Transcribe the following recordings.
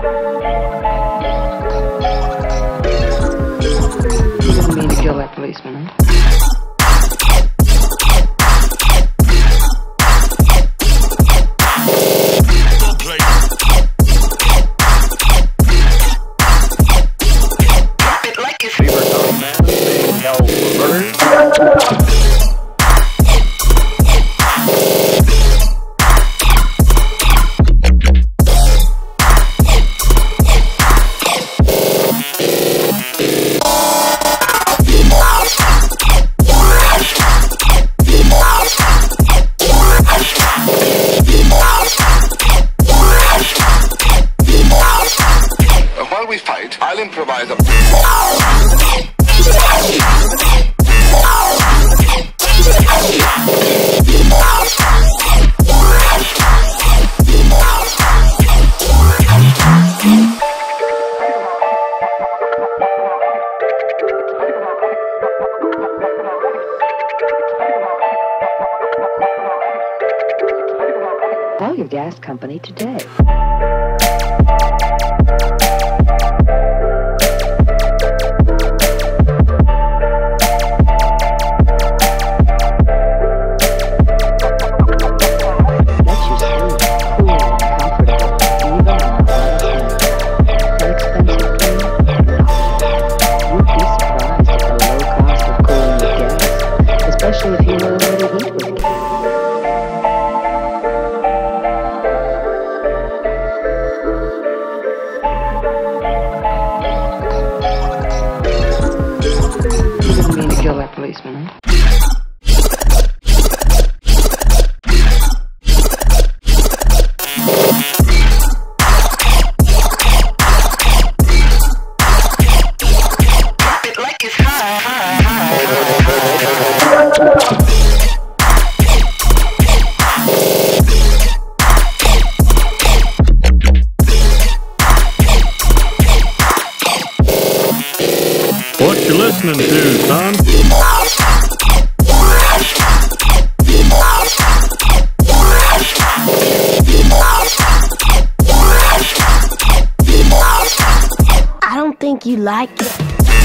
You didn't mean to kill that policeman, huh? While we fight, I'll improvise a... Call your gas company today. Especially if you know where to eat with it. You didn't mean to kill that policeman, huh? What you listening to, son? I don't think you like it.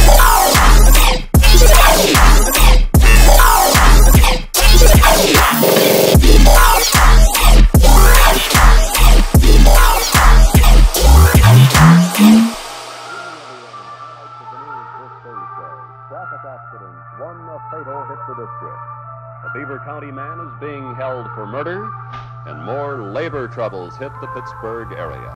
Traffic accident, one fatal hit the district. A Beaver County man is being held for murder, and more labor troubles hit the Pittsburgh area.